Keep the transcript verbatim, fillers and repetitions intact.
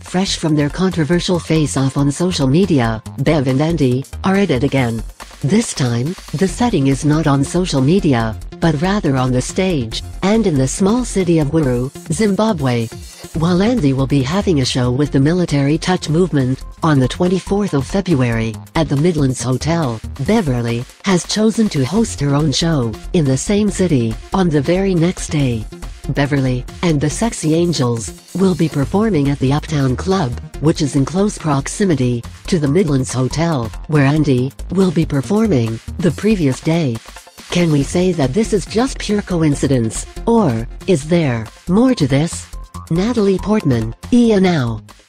Fresh from their controversial face-off on social media, Bev and Andy are at it again. This time, the setting is not on social media, but rather on the stage, and in the small city of Gweru, Zimbabwe. While Andy will be having a show with the Military Touch Movement on the twenty-fourth of February at the Midlands Hotel, Beverly has chosen to host her own show in the same city on the very next day. Beverly and the Sexy Angels will be performing at the Uptown Club, which is in close proximity to the Midlands Hotel, where Andy will be performing the previous day. Can we say that this is just pure coincidence, or is there more to this? Natalie Portman, E! Now.